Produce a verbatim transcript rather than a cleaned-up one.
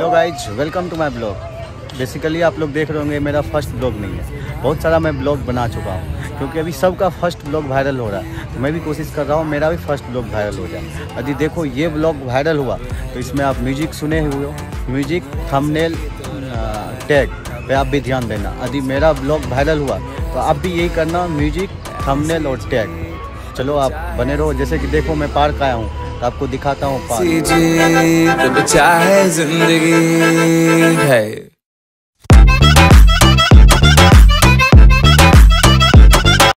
Hello guys, welcome to my blog. Basically आप लोग देख रहे होंगे मेरा फर्स्ट ब्लॉग नहीं है, बहुत सारा मैं ब्लॉग बना चुका हूँ क्योंकि अभी सबका फर्स्ट ब्लॉग वायरल हो रहा है। तो मैं भी कोशिश कर रहा हूँ मेरा भी फर्स्ट ब्लॉग वायरल हो जाए। यदि देखो ये ब्लॉग वायरल हुआ तो इसमें आप म्यूजिक सुने हुए हो, म्यूजिक थंबनेल टैग पे आप भी ध्यान देना। यदि मेरा ब्लॉग वायरल हुआ तो आप भी यही करना, म्यूजिक थंबनेल और टैग। चलो आप बने रहो। जैसे कि देखो मैं पार्क आया हूँ तो आपको दिखाता हूँ पार्क। जिंदगी है।